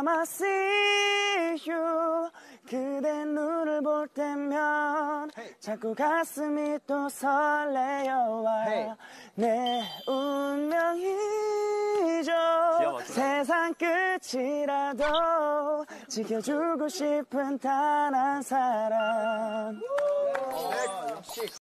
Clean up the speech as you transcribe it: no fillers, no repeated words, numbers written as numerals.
time I see you 그대 눈을 볼 때면 자꾸 가슴이 또 설레어와 내 운명이죠 세상 끝이라도 지켜주고 싶은 단 한 사람